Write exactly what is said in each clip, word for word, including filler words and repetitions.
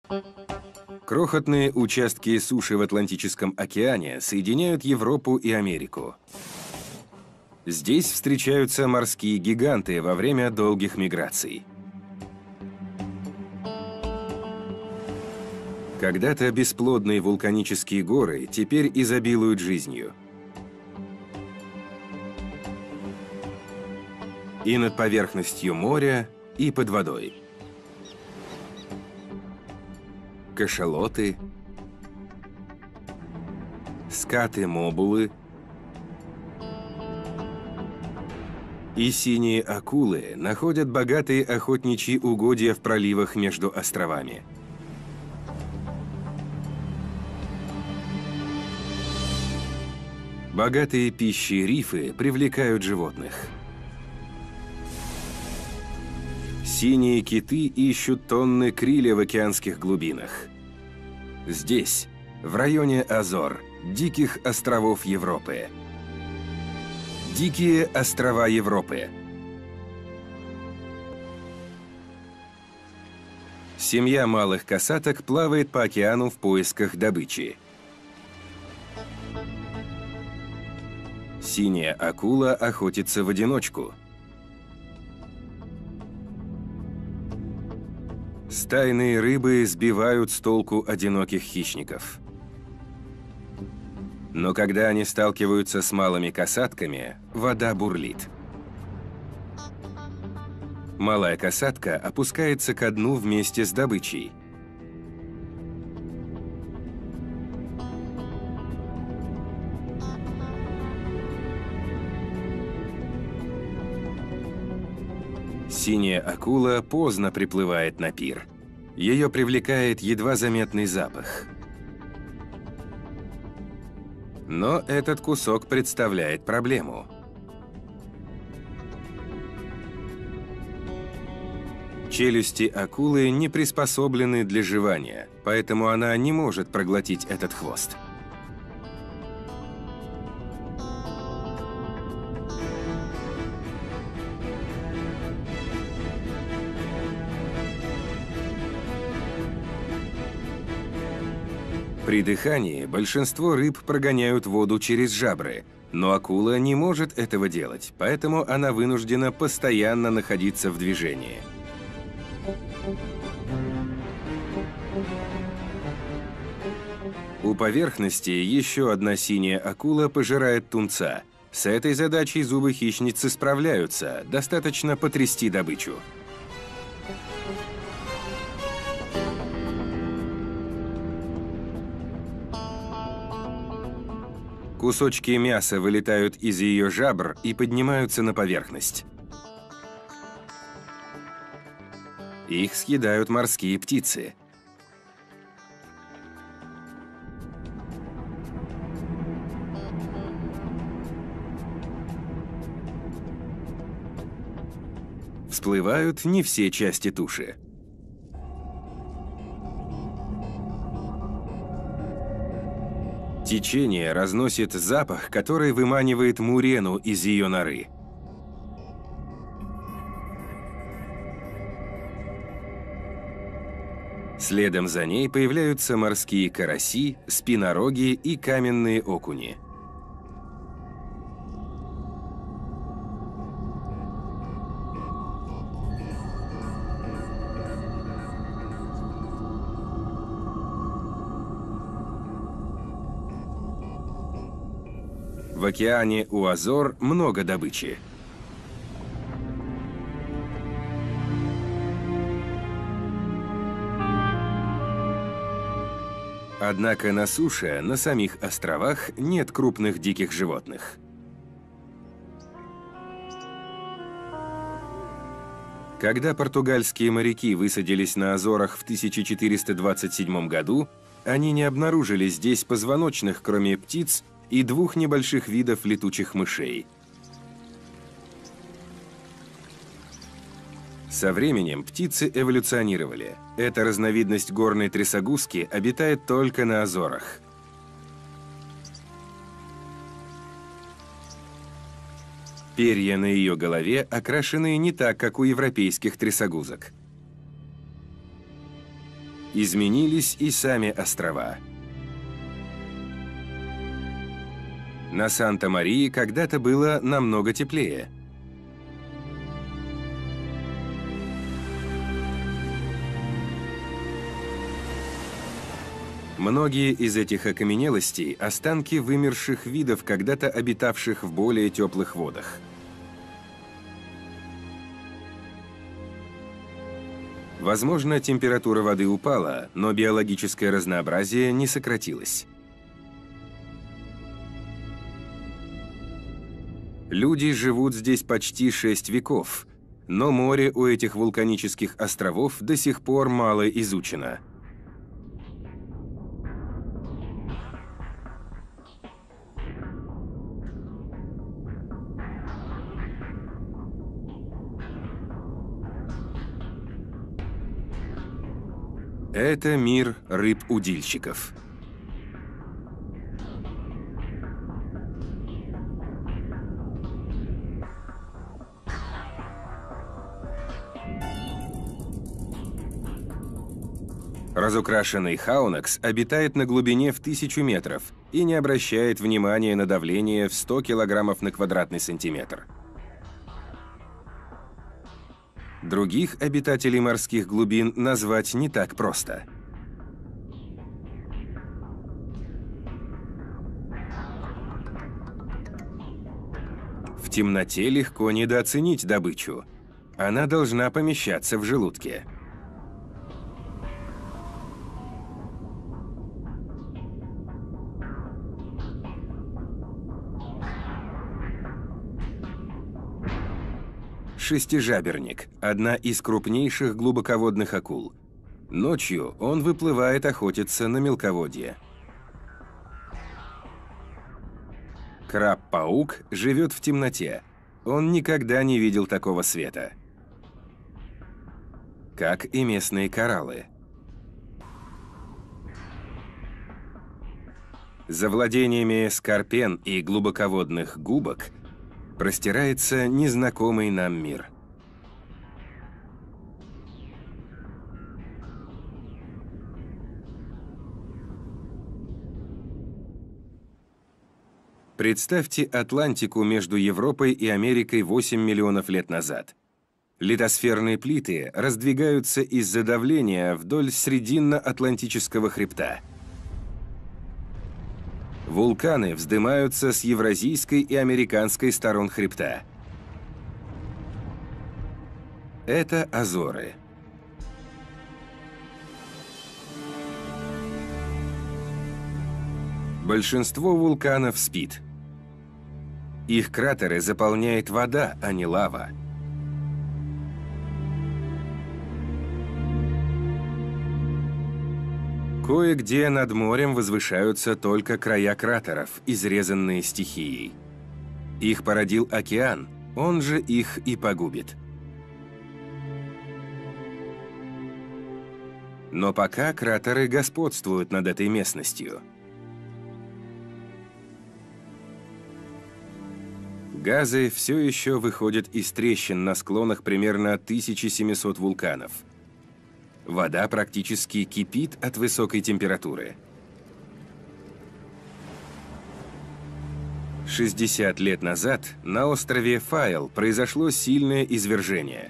Крохотные участки суши в Атлантическом океане соединяют Европу и Америку. Здесь встречаются морские гиганты во время долгих миграций. Когда-то бесплодные вулканические горы теперь изобилуют жизнью. И над поверхностью моря, и под водой. Кашалоты, скаты-мобулы и синие акулы находят богатые охотничьи угодья в проливах между островами. Богатые пищей рифы привлекают животных. Синие киты ищут тонны криля в океанских глубинах. Здесь, в районе Азор, диких островов Европы. Дикие острова Европы. Семья малых касаток плавает по океану в поисках добычи. Синяя акула охотится в одиночку. Стайные рыбы сбивают с толку одиноких хищников. Но когда они сталкиваются с малыми касатками, вода бурлит. Малая касатка опускается ко дну вместе с добычей. Синяя акула поздно приплывает на пир. Ее привлекает едва заметный запах. Но этот кусок представляет проблему. Челюсти акулы не приспособлены для жевания, поэтому она не может проглотить этот хвост. При дыхании большинство рыб прогоняют воду через жабры, но акула не может этого делать, поэтому она вынуждена постоянно находиться в движении. У поверхности еще одна синяя акула пожирает тунца. С этой задачей зубы хищницы справляются, достаточно потрясти добычу. Кусочки мяса вылетают из ее жабр и поднимаются на поверхность. Их съедают морские птицы. Всплывают не все части туши. Течение разносит запах, который выманивает мурену из ее норы. Следом за ней появляются морские караси, спинороги и каменные окуни. В океане у Азор много добычи. Однако на суше, на самих островах, нет крупных диких животных. Когда португальские моряки высадились на Азорах в тысяча четыреста двадцать седьмом году, они не обнаружили здесь позвоночных, кроме птиц, и двух небольших видов летучих мышей. Со временем птицы эволюционировали. Эта разновидность горной трясогузки обитает только на Азорах. Перья на ее голове окрашены не так, как у европейских трясогузок. Изменились и сами острова. На Санта-Марии когда-то было намного теплее. Многие из этих окаменелостей – останки вымерших видов, когда-то обитавших в более теплых водах. Возможно, температура воды упала, но биологическое разнообразие не сократилось. Люди живут здесь почти шесть веков, но море у этих вулканических островов до сих пор мало изучено. Это мир рыб-удильщиков. Разукрашенный хаунакс обитает на глубине в тысячу метров и не обращает внимания на давление в сто килограммов на квадратный сантиметр. Других обитателей морских глубин назвать не так просто. В темноте легко недооценить добычу. Она должна помещаться в желудке. Шестижаберник – одна из крупнейших глубоководных акул. Ночью он выплывает охотиться на мелководье. Краб-паук живет в темноте. Он никогда не видел такого света. Как и местные кораллы. За владениями скорпен и глубоководных губок простирается незнакомый нам мир. Представьте Атлантику между Европой и Америкой восемь миллионов лет назад. Литосферные плиты раздвигаются из-за давления вдоль Срединно-Атлантического хребта. Вулканы вздымаются с евразийской и американской сторон хребта. Это Азоры. Большинство вулканов спит. Их кратеры заполняет вода, а не лава. Кое-где над морем возвышаются только края кратеров, изрезанные стихией. Их породил океан, он же их и погубит. Но пока кратеры господствуют над этой местностью. Газы все еще выходят из трещин на склонах примерно тысяча семьсот вулканов. Вода практически кипит от высокой температуры. шестьдесят лет назад на острове Файл произошло сильное извержение.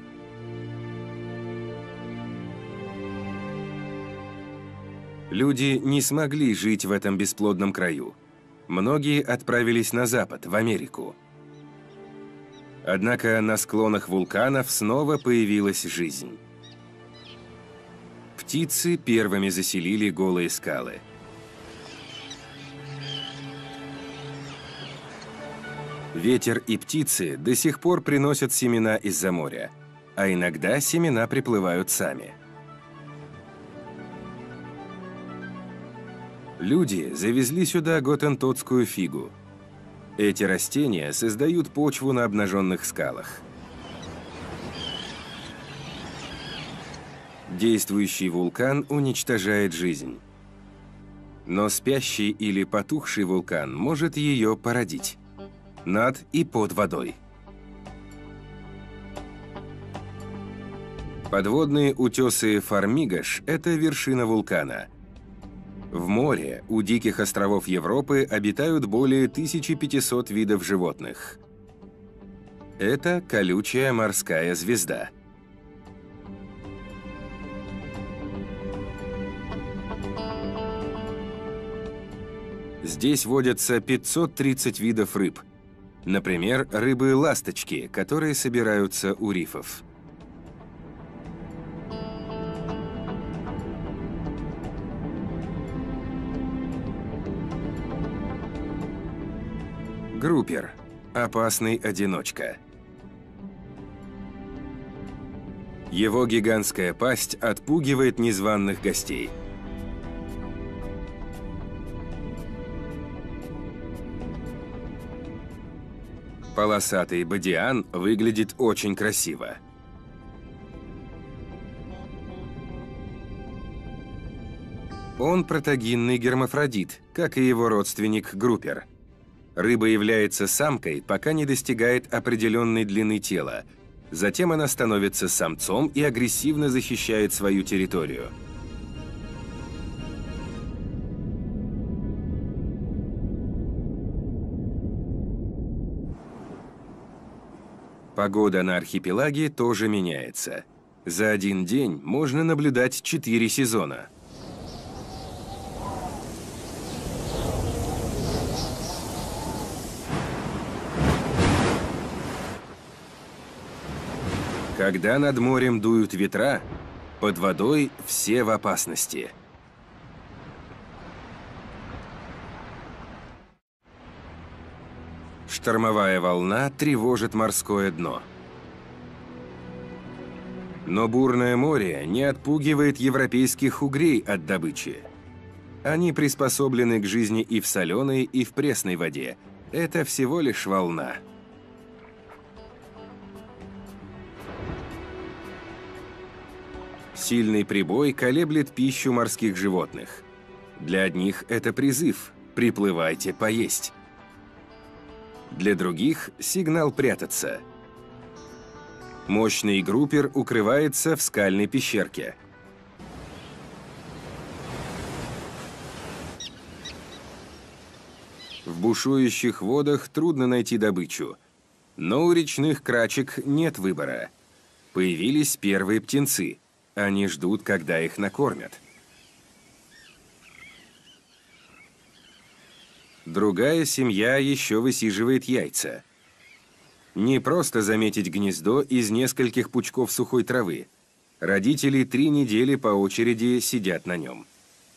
Люди не смогли жить в этом бесплодном краю. Многие отправились на запад, в Америку. Однако на склонах вулканов снова появилась жизнь. Птицы первыми заселили голые скалы. Ветер и птицы до сих пор приносят семена из-за моря, а иногда семена приплывают сами. Люди завезли сюда готентотскую фигу. Эти растения создают почву на обнаженных скалах. Действующий вулкан уничтожает жизнь. Но спящий или потухший вулкан может ее породить. Над и под водой. Подводные утесы Формигаш – это вершина вулкана. В море у диких островов Европы обитают более тысячи пятисот видов животных. Это колючая морская звезда. Здесь водятся пятьсот тридцать видов рыб. Например, рыбы-ласточки, которые собираются у рифов. Группер – опасный одиночка. Его гигантская пасть отпугивает незваных гостей. Полосатый бадиан выглядит очень красиво. Он протогинный гермафродит, как и его родственник группер. Рыба является самкой, пока не достигает определенной длины тела. Затем она становится самцом и агрессивно защищает свою территорию. Погода на архипелаге тоже меняется. За один день можно наблюдать четыре сезона. Когда над морем дуют ветра, под водой все в опасности. Штормовая волна тревожит морское дно. Но бурное море не отпугивает европейских угрей от добычи. Они приспособлены к жизни и в соленой, и в пресной воде. Это всего лишь волна. Сильный прибой колеблет пищу морских животных. Для одних это призыв «приплывайте поесть». Для других – сигнал прятаться. Мощный группер укрывается в скальной пещерке. В бушующих водах трудно найти добычу, но у речных крачек нет выбора. Появились первые птенцы. Они ждут, когда их накормят. Другая семья еще высиживает яйца. Не просто заметить гнездо из нескольких пучков сухой травы. Родители три недели по очереди сидят на нем.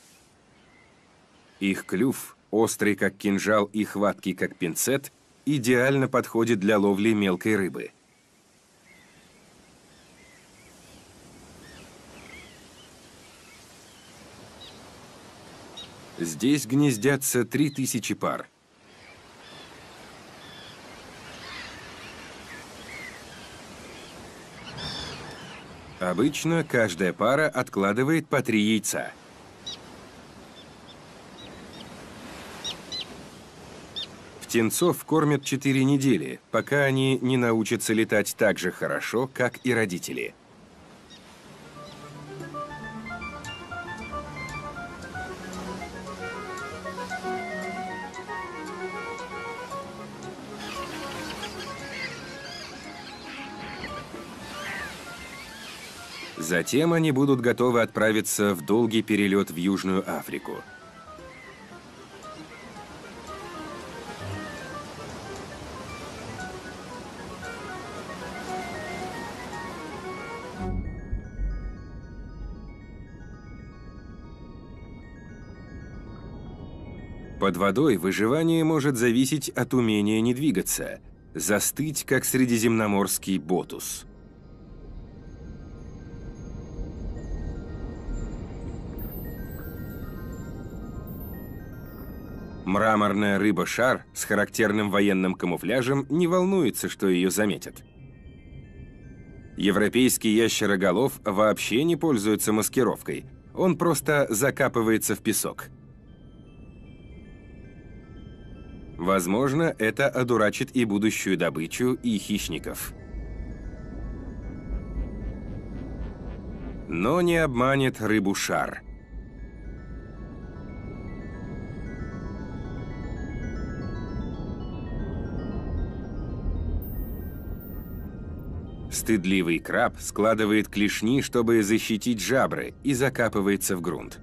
Их клюв, острый как кинжал и хваткий как пинцет, идеально подходит для ловли мелкой рыбы. Здесь гнездятся три тысячи пар. Обычно каждая пара откладывает по три яйца. Птенцов кормят четыре недели, пока они не научатся летать так же хорошо, как и родители. Затем они будут готовы отправиться в долгий перелет в Южную Африку. Под водой выживание может зависеть от умения не двигаться, застыть, как средиземноморский ботус. Мраморная рыба-шар с характерным военным камуфляжем не волнуется, что ее заметят. Европейский ящероголов вообще не пользуется маскировкой, он просто закапывается в песок. Возможно, это одурачит и будущую добычу, и хищников. но не обманет рыбу-шар. Стыдливый краб складывает клешни, чтобы защитить жабры, и закапывается в грунт.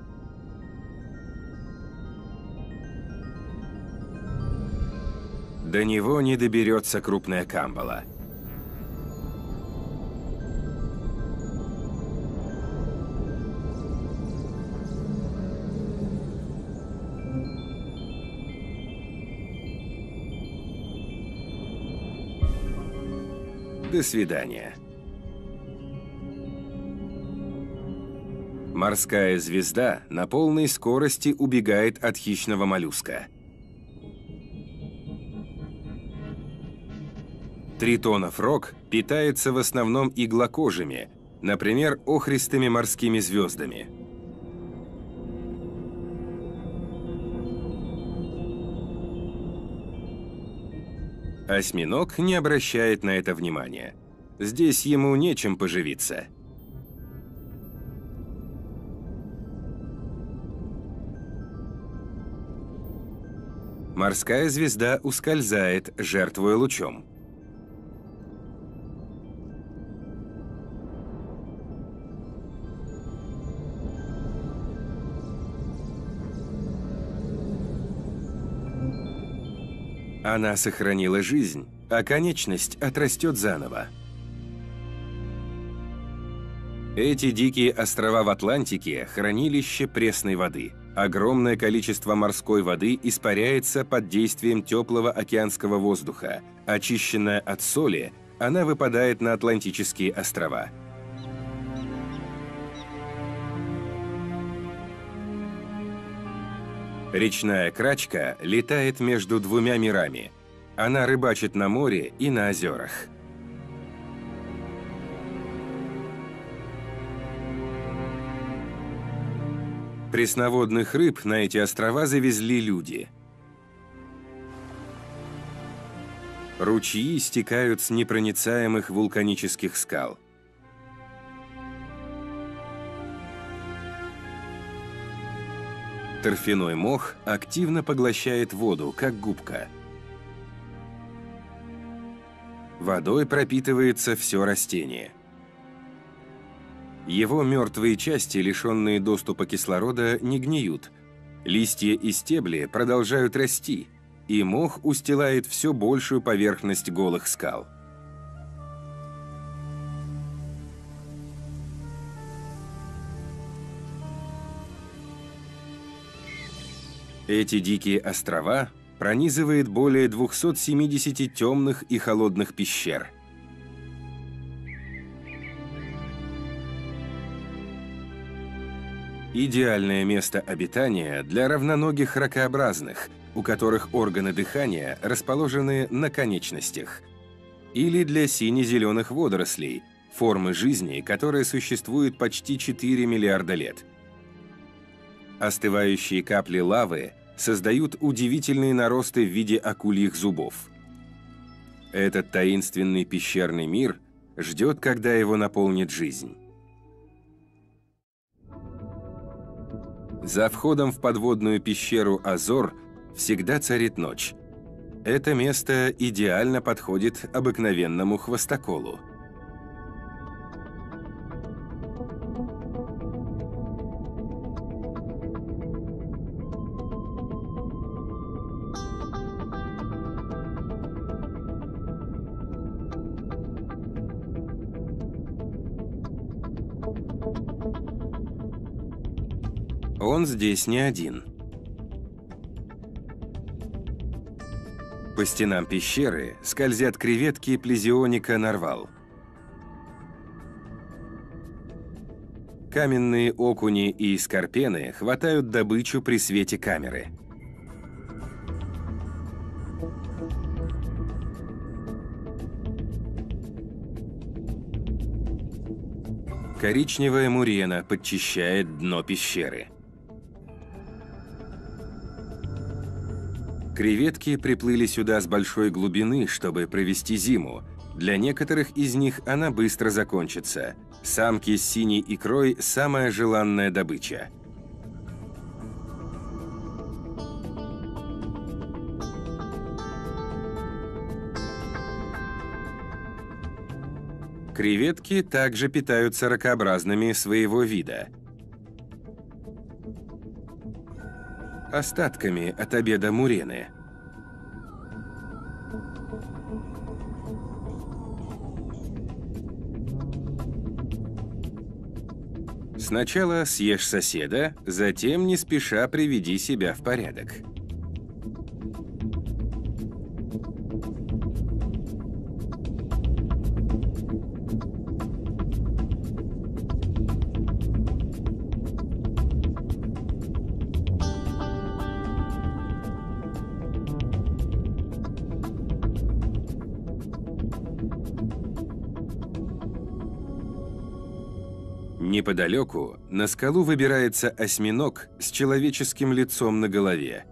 До него не доберется крупная камбала. До свидания. Морская звезда на полной скорости убегает от хищного моллюска. Тритонов рог питается в основном иглокожими, например, охристыми морскими звездами. Осьминог не обращает на это внимания. Здесь ему нечем поживиться. Морская звезда ускользает, жертвуя лучом. Она сохранила жизнь, а конечность отрастет заново. Эти дикие острова в Атлантике – хранилище пресной воды. Огромное количество морской воды испаряется под действием теплого океанского воздуха. Очищенная от соли, она выпадает на Атлантические острова. Речная крачка летает между двумя мирами. Она рыбачит на море и на озерах. Пресноводных рыб на эти острова завезли люди. Ручьи стекают с непроницаемых вулканических скал. Торфяной мох активно поглощает воду, как губка. Водой пропитывается все растение. Его мертвые части, лишенные доступа кислорода, не гниют. Листья и стебли продолжают расти, и мох устилает все большую поверхность голых скал. Эти дикие острова пронизывает более двухсот семидесяти темных и холодных пещер. Идеальное место обитания для равноногих ракообразных, у которых органы дыхания расположены на конечностях, или для сине-зеленых водорослей, формы жизни, которая существует почти четыре миллиарда лет. Остывающие капли лавы создают удивительные наросты в виде акульих зубов. Этот таинственный пещерный мир ждет, когда его наполнит жизнь. За входом в подводную пещеру Азор всегда царит ночь. Это место идеально подходит обыкновенному хвостоколу. Он здесь не один. По стенам пещеры скользят креветки плезионика нарвал. Каменные окуни и скорпены хватают добычу при свете камеры. Коричневая мурена подчищает дно пещеры. Креветки приплыли сюда с большой глубины, чтобы провести зиму. Для некоторых из них она быстро закончится. Самки с синей икрой – самая желанная добыча. Креветки также питаются ракообразными своего вида. Остатками от обеда мурены. Сначала съешь соседа, затем не спеша приведи себя в порядок. Неподалеку на скалу выбирается осьминог с человеческим лицом на голове.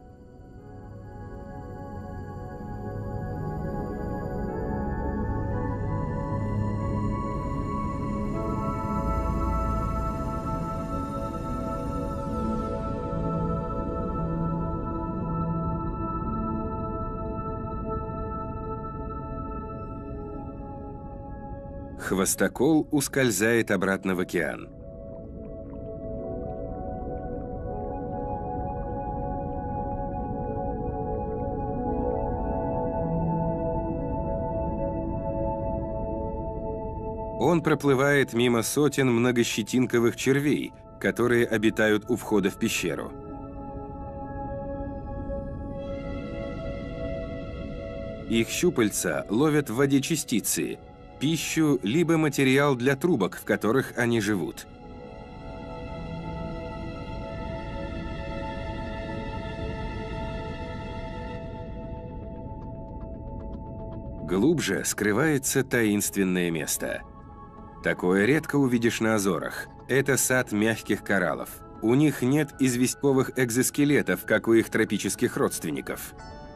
Хвостокол ускользает обратно в океан. Он проплывает мимо сотен многощетинковых червей, которые обитают у входа в пещеру. Их щупальца ловят в воде частицы, пищу, либо материал для трубок, в которых они живут. Глубже скрывается таинственное место. Такое редко увидишь на Азорах. Это сад мягких кораллов. У них нет известковых экзоскелетов, как у их тропических родственников.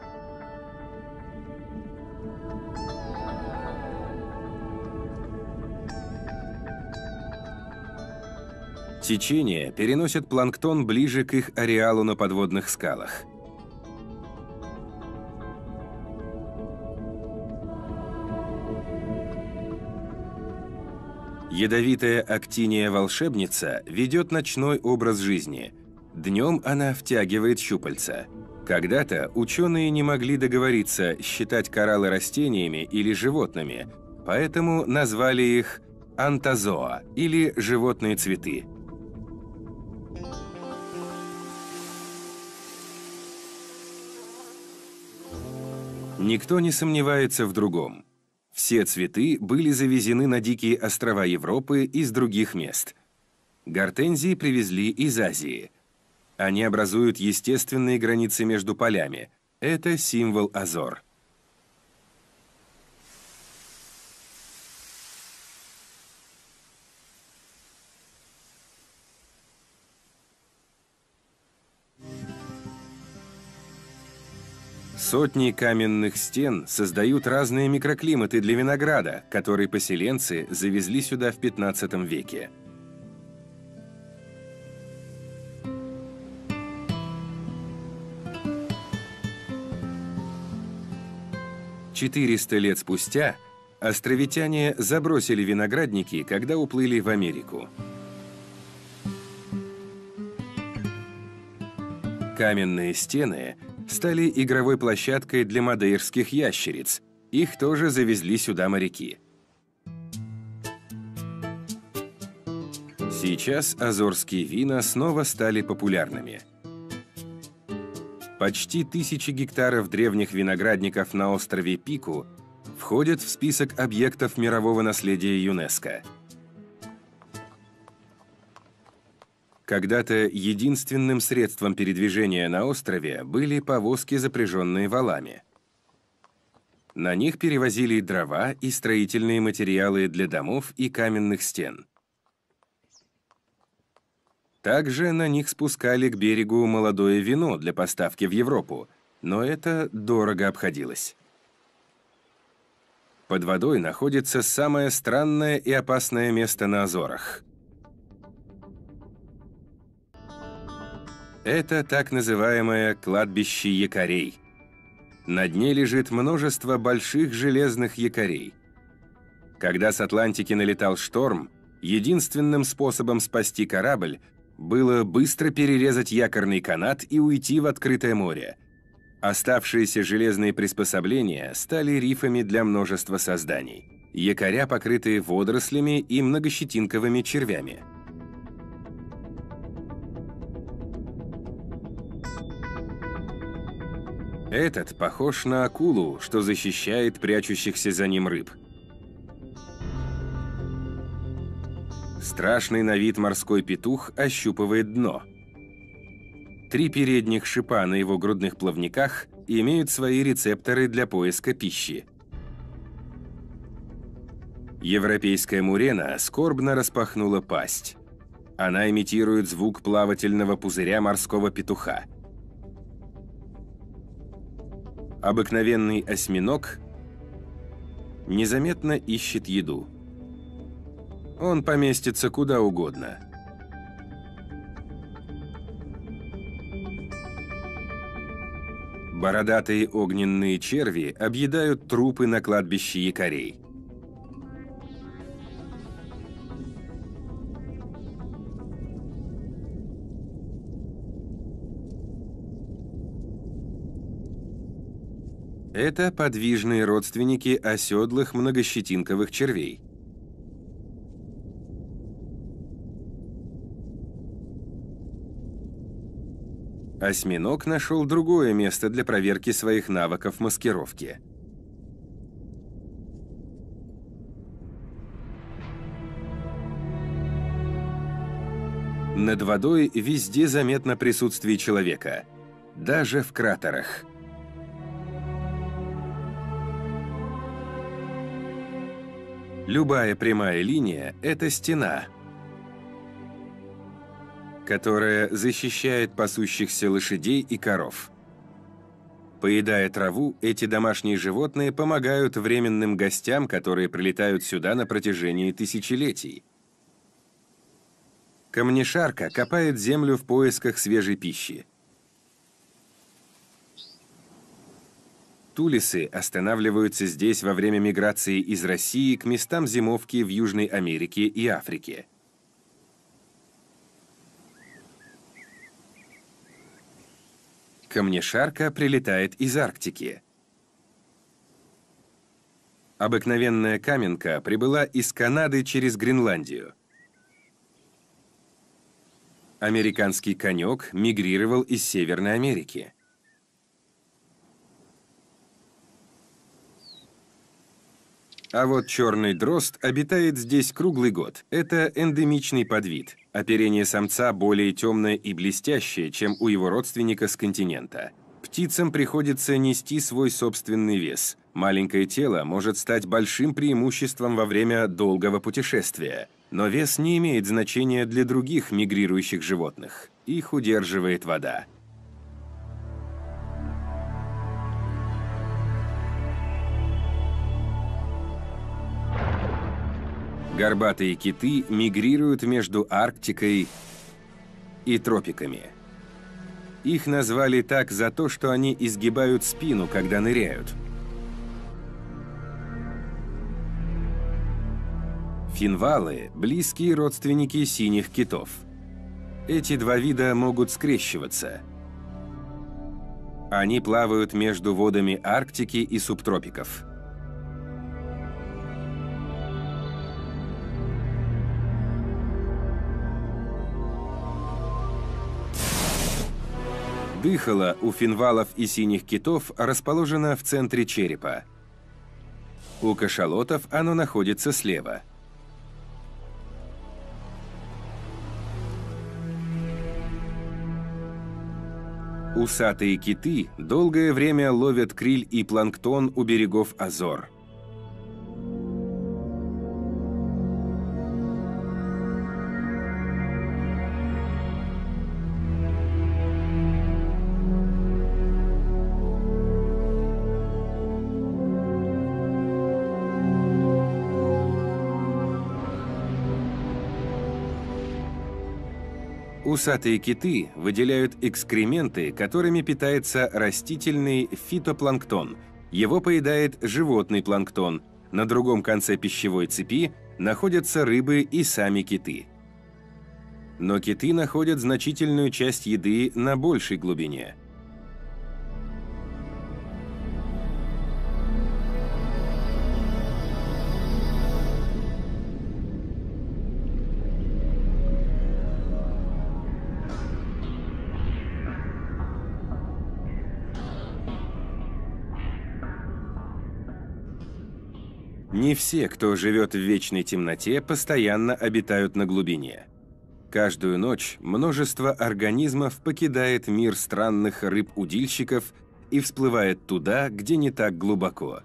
Течение переносит планктон ближе к их ареалу на подводных скалах. Ядовитая актиния-волшебница ведет ночной образ жизни. Днем она втягивает щупальца. Когда-то ученые не могли договориться, считать кораллы растениями или животными, поэтому назвали их антозоа или животные цветы. Никто не сомневается в другом. Все цветы были завезены на дикие острова Европы из других мест. Гортензии привезли из Азии. Они образуют естественные границы между полями. Это символ Азор. Сотни каменных стен создают разные микроклиматы для винограда, который поселенцы завезли сюда в пятнадцатом веке. четыреста лет спустя островитяне забросили виноградники, когда уплыли в Америку. Каменные стены стали игровой площадкой для мадейрских ящериц. Их тоже завезли сюда моряки. Сейчас азорские вина снова стали популярными. Почти тысячи гектаров древних виноградников на острове Пику входят в список объектов мирового наследия ЮНЕСКО. Когда-то единственным средством передвижения на острове были повозки, запряженные валами. На них перевозили дрова и строительные материалы для домов и каменных стен. Также на них спускали к берегу молодое вино для поставки в Европу, но это дорого обходилось. Под водой находится самое странное и опасное место на Азорах. Это так называемое кладбище якорей. На дне лежит множество больших железных якорей. Когда с Атлантики налетал шторм, единственным способом спасти корабль было быстро перерезать якорный канат и уйти в открытое море. Оставшиеся железные приспособления стали рифами для множества созданий. Якоря покрыты водорослями и многощетинковыми червями. Этот похож на акулу, что защищает прячущихся за ним рыб. Страшный на вид морской петух ощупывает дно. Три передних шипа на его грудных плавниках имеют свои рецепторы для поиска пищи. Европейская мурена скорбно распахнула пасть. Она имитирует звук плавательного пузыря морского петуха. Обыкновенный осьминог незаметно ищет еду. Он поместится куда угодно. Бородатые огненные черви объедают трупы на кладбище якорей. Это подвижные родственники оседлых многощетинковых червей. Осьминог нашел другое место для проверки своих навыков маскировки. Над водой везде заметно присутствие человека, даже в кратерах. Любая прямая линия – это стена, которая защищает пасущихся лошадей и коров. Поедая траву, эти домашние животные помогают временным гостям, которые прилетают сюда на протяжении тысячелетий. Камнешарка копает землю в поисках свежей пищи. Тулисы останавливаются здесь во время миграции из России к местам зимовки в Южной Америке и Африке. Камнешарка прилетает из Арктики. Обыкновенная каменка прибыла из Канады через Гренландию. Американский конек мигрировал из Северной Америки. А вот черный дрозд обитает здесь круглый год. Это эндемичный подвид. Оперение самца более темное и блестящее, чем у его родственника с континента. Птицам приходится нести свой собственный вес. Маленькое тело может стать большим преимуществом во время долгого путешествия. Но вес не имеет значения для других мигрирующих животных. Их удерживает вода. Горбатые киты мигрируют между Арктикой и тропиками. Их назвали так за то, что они изгибают спину, когда ныряют. Финвалы – близкие родственники синих китов. Эти два вида могут скрещиваться. Они плавают между водами Арктики и субтропиков. Дыхало у финвалов и синих китов расположено в центре черепа. У кашалотов оно находится слева. Усатые киты долгое время ловят криль и планктон у берегов Азор. Усатые киты выделяют экскременты, которыми питается растительный фитопланктон. Его поедает животный планктон. На другом конце пищевой цепи находятся рыбы и сами киты. Но киты находят значительную часть еды на большей глубине. Не все, кто живет в вечной темноте, постоянно обитают на глубине. Каждую ночь множество организмов покидает мир странных рыб-удильщиков и всплывает туда, где не так глубоко.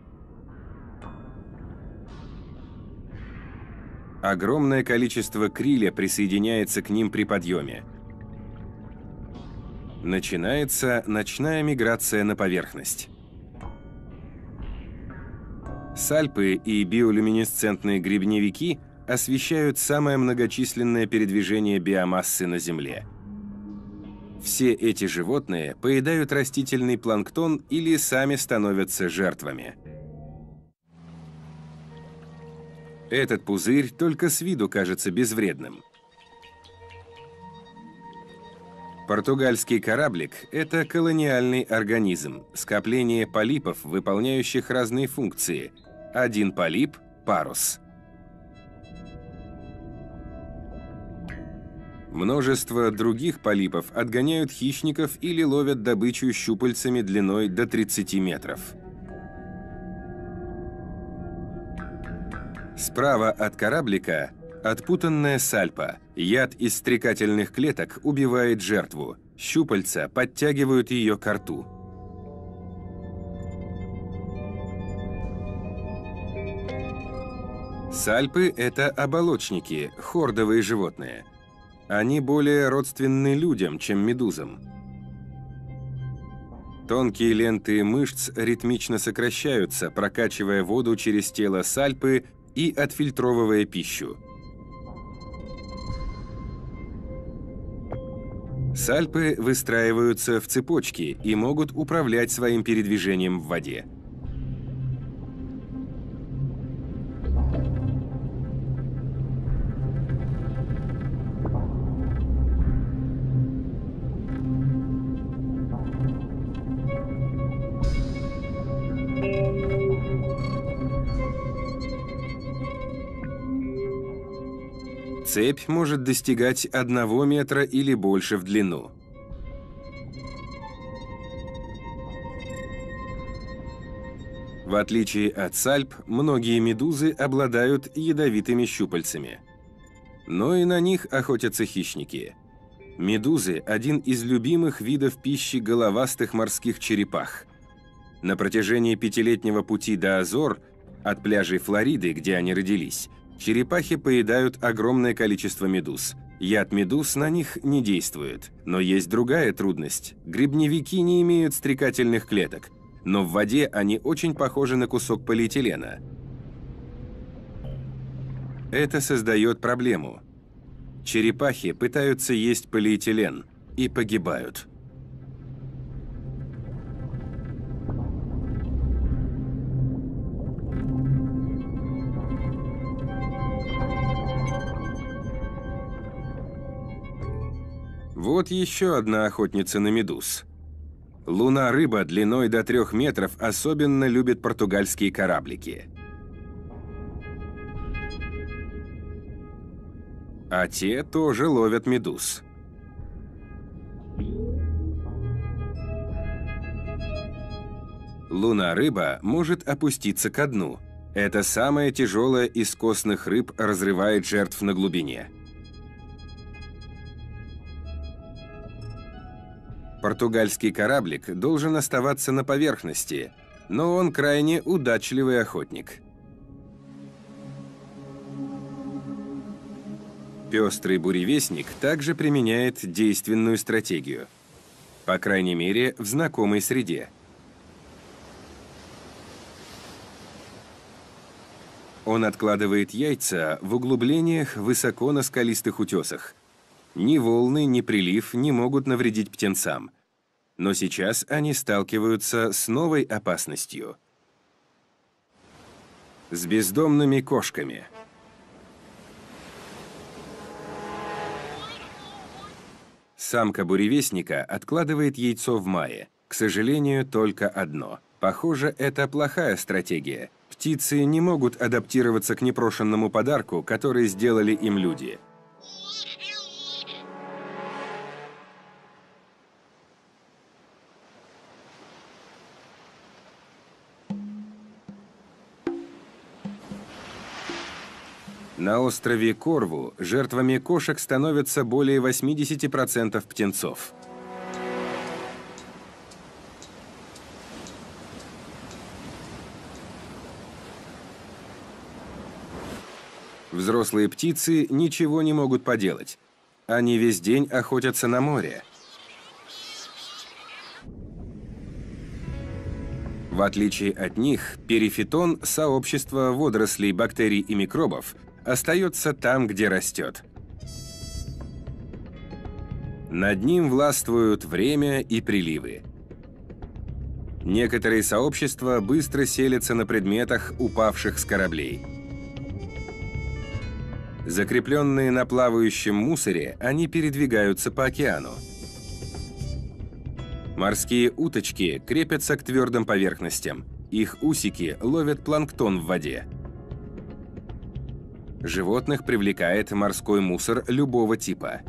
Огромное количество криля присоединяется к ним при подъеме. Начинается ночная миграция на поверхность. Сальпы и биолюминесцентные грибневики освещают самое многочисленное передвижение биомассы на Земле. Все эти животные поедают растительный планктон или сами становятся жертвами. Этот пузырь только с виду кажется безвредным. Португальский кораблик – это колониальный организм, скопление полипов, выполняющих разные функции. Один полип – парус. Множество других полипов отгоняют хищников или ловят добычу щупальцами длиной до тридцати метров. Справа от кораблика – отпутанная сальпа. Яд из стрекательных клеток убивает жертву. Щупальца подтягивают ее ко рту. Сальпы – это оболочники, хордовые животные. Они более родственны людям, чем медузам. Тонкие ленты мышц ритмично сокращаются, прокачивая воду через тело сальпы и отфильтровывая пищу. Сальпы выстраиваются в цепочки и могут управлять своим передвижением в воде. Цепь может достигать одного метра или больше в длину. В отличие от сальп, многие медузы обладают ядовитыми щупальцами. Но и на них охотятся хищники. Медузы – один из любимых видов пищи головастых морских черепах. На протяжении пятилетнего пути до Азор, от пляжей Флориды, где они родились, черепахи поедают огромное количество медуз. Яд медуз на них не действует. Но есть другая трудность. Грибневики не имеют стрекательных клеток, но в воде они очень похожи на кусок полиэтилена. Это создает проблему. Черепахи пытаются есть полиэтилен и погибают. Вот еще одна охотница на медуз. Луна-рыба длиной до трех метров особенно любит португальские кораблики. А те тоже ловят медуз. Луна-рыба может опуститься ко дну. Это самая тяжелая из костных рыб, разрывает жертв на глубине. Португальский кораблик должен оставаться на поверхности, но он крайне удачливый охотник. Пестрый буревестник также применяет действенную стратегию. По крайней мере, в знакомой среде. Он откладывает яйца в углублениях высоко на скалистых утесах. Ни волны, ни прилив не могут навредить птенцам. Но сейчас они сталкиваются с новой опасностью. С бездомными кошками. Самка буревестника откладывает яйцо в мае. К сожалению, только одно. Похоже, это плохая стратегия. Птицы не могут адаптироваться к непрошенному подарку, который сделали им люди. На острове Корву жертвами кошек становятся более восьмидесяти процентов птенцов. Взрослые птицы ничего не могут поделать. Они весь день охотятся на море. В отличие от них, перифитон, сообщество водорослей, бактерий и микробов, остается там, где растет. Над ним властвуют время и приливы. Некоторые сообщества быстро селятся на предметах, упавших с кораблей. Закрепленные на плавающем мусоре, они передвигаются по океану. Морские уточки крепятся к твердым поверхностям. Их усики ловят планктон в воде. Животных привлекает морской мусор любого типа.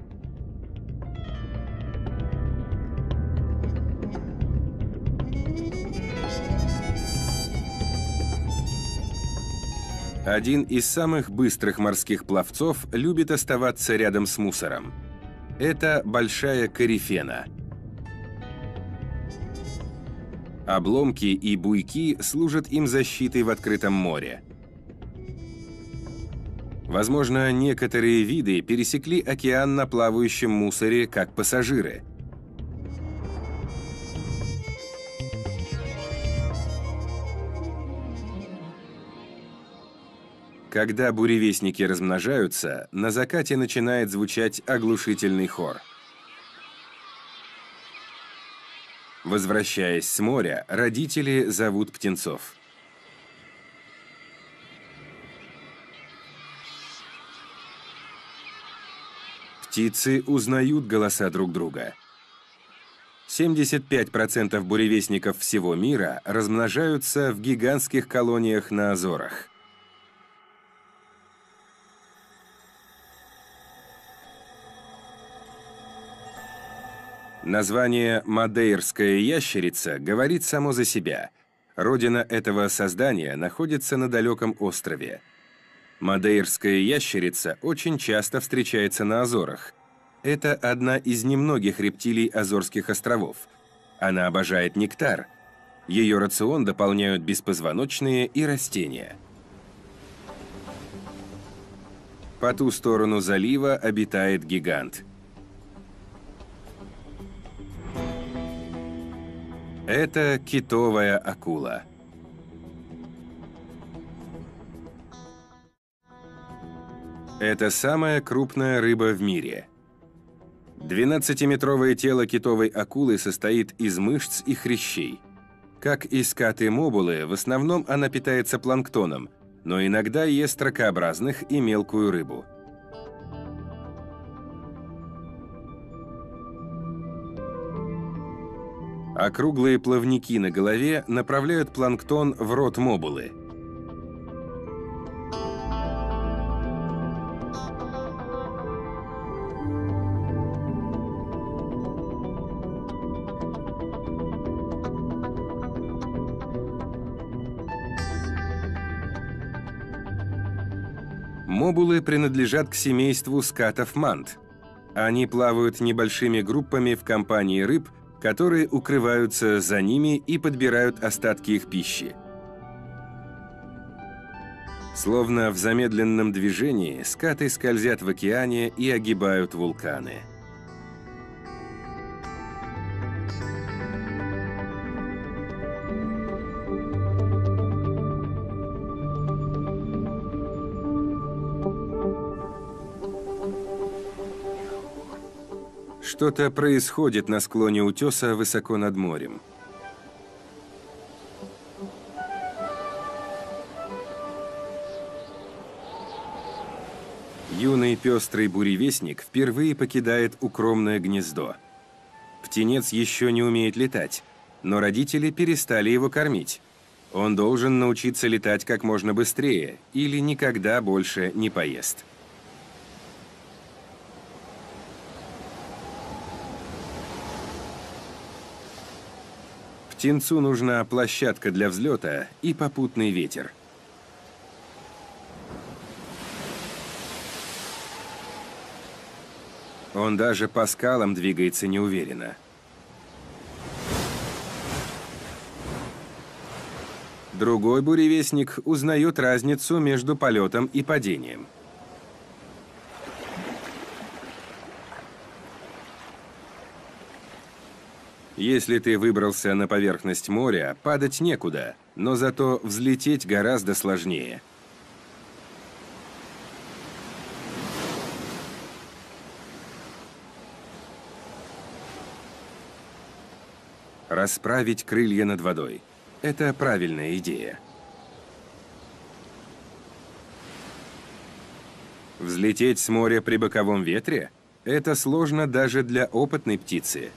Один из самых быстрых морских пловцов любит оставаться рядом с мусором. Это большая корифена. Обломки и буйки служат им защитой в открытом море. Возможно, некоторые виды пересекли океан на плавающем мусоре как пассажиры. Когда буревестники размножаются, на закате начинает звучать оглушительный хор. Возвращаясь с моря, родители зовут птенцов. Птицы узнают голоса друг друга. семьдесят пять процентов буревестников всего мира размножаются в гигантских колониях на Азорах. Название «Мадейрская ящерица» говорит само за себя. Родина этого создания находится на далеком острове. Мадейрская ящерица очень часто встречается на Азорах. Это одна из немногих рептилий Азорских островов. Она обожает нектар. Ее рацион дополняют беспозвоночные и растения. По ту сторону залива обитает гигант. Это китовая акула. Это самая крупная рыба в мире. двенадцатиметровое тело китовой акулы состоит из мышц и хрящей. Как и скаты-мобулы, в основном она питается планктоном, но иногда ест ракообразных и мелкую рыбу. Округлые плавники на голове направляют планктон в рот мобулы. Мобулы принадлежат к семейству скатов-мант. Они плавают небольшими группами в компании рыб, которые укрываются за ними и подбирают остатки их пищи. Словно в замедленном движении, скаты скользят в океане и огибают вулканы. Что-то происходит на склоне утеса высоко над морем. Юный пестрый буревестник впервые покидает укромное гнездо. Птенец еще не умеет летать, но родители перестали его кормить. Он должен научиться летать как можно быстрее или никогда больше не поест. Птенцу нужна площадка для взлета и попутный ветер. Он даже по скалам двигается неуверенно. Другой буревестник узнает разницу между полетом и падением. Если ты выбрался на поверхность моря, падать некуда, но зато взлететь гораздо сложнее. Расправить крылья над водой – это правильная идея. Взлететь с моря при боковом ветре – это сложно даже для опытной птицы.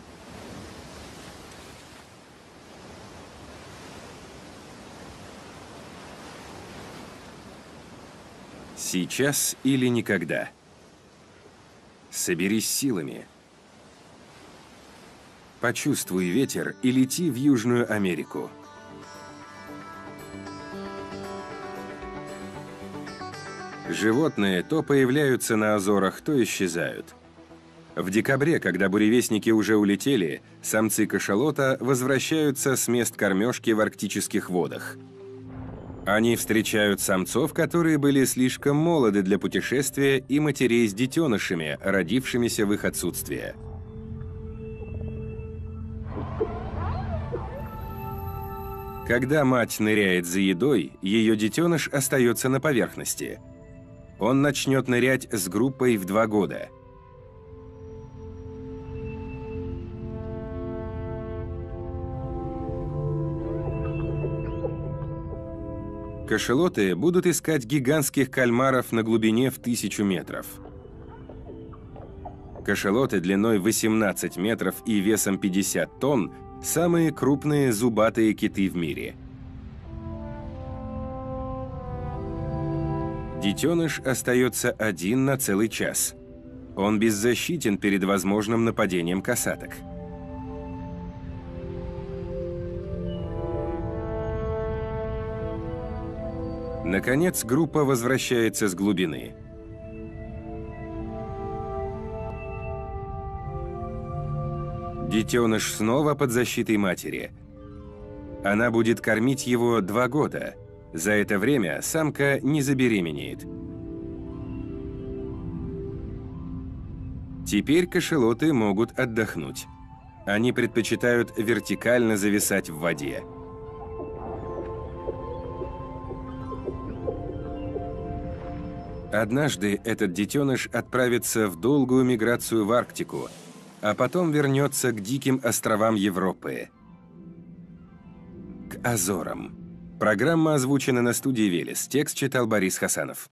Сейчас или никогда. Соберись силами. Почувствуй ветер и лети в Южную Америку. Животные то появляются на Азорах, то исчезают. В декабре, когда буревестники уже улетели, самцы кашалота возвращаются с мест кормежки в арктических водах. Они встречают самцов, которые были слишком молоды для путешествия, и матерей с детенышами, родившимися в их отсутствие. Когда мать ныряет за едой, ее детеныш остается на поверхности. Он начнет нырять с группой в два года. Кашалоты будут искать гигантских кальмаров на глубине в тысячу метров. Кашалоты длиной восемнадцать метров и весом пятьдесят тонн – самые крупные зубатые киты в мире. Детеныш остается один на целый час. Он беззащитен перед возможным нападением касаток. Наконец, группа возвращается с глубины. Детеныш снова под защитой матери. Она будет кормить его два года. За это время самка не забеременеет. Теперь кашалоты могут отдохнуть. Они предпочитают вертикально зависать в воде. Однажды этот детеныш отправится в долгую миграцию в Арктику, а потом вернется к диким островам Европы. К Азорам. Программа озвучена на студии «Велес». Текст читал Борис Хасанов.